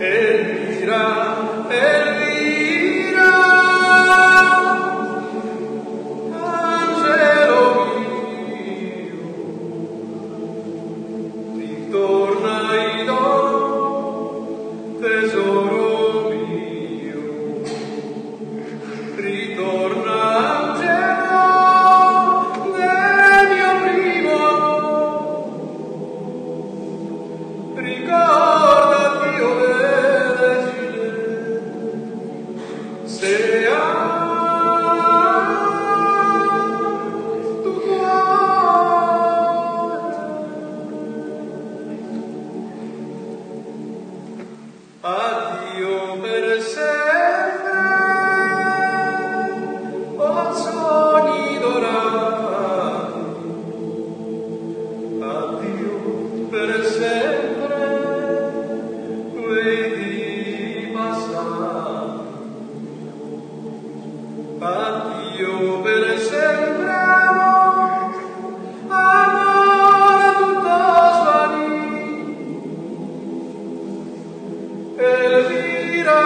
Elvira, Elvira, angelo mio, ritorna tesoro mio, ritorna angelo del mio primo amore, ricordati, o Vergine, se tu cuore. Addio per sempre, o sogni dorati, addio per sempre, quei di passati, addio per sempre, amore tutto svanito. Elvira,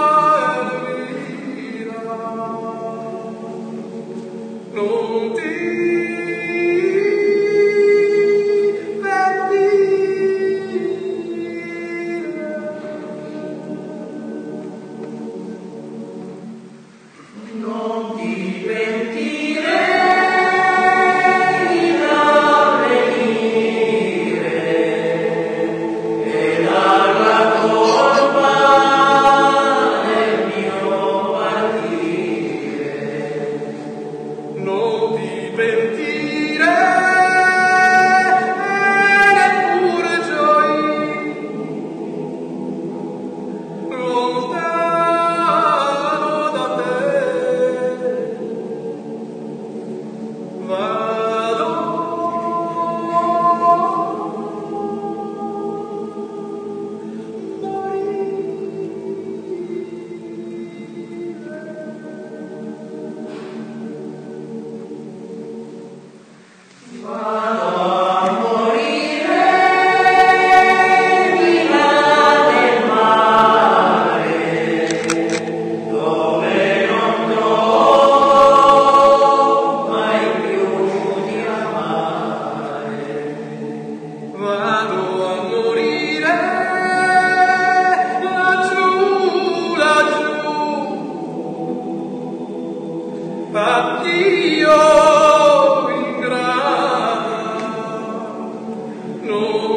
Elvira, non ti pentire, non ti pentire di l'avvenire e dalla colpa del mio partire, non ti pentire neppure gioire lontano da te. Vado a morire di là del mare, dove non trovo mai più di amare. Vado a morire laggiù, laggiù. Addio ingrata, non